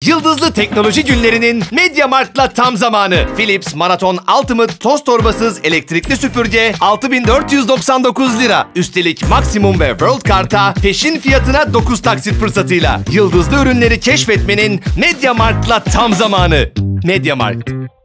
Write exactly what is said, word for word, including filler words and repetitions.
Yıldızlı teknoloji günlerinin MediaMarkt'la tam zamanı. Philips Marathon Ultimate toz torbasız elektrikli süpürge altı bin dört yüz doksan dokuz lira. Üstelik Maximum ve World Kart'a peşin fiyatına dokuz taksit fırsatıyla. Yıldızlı ürünleri keşfetmenin MediaMarkt'la tam zamanı. MediaMarkt.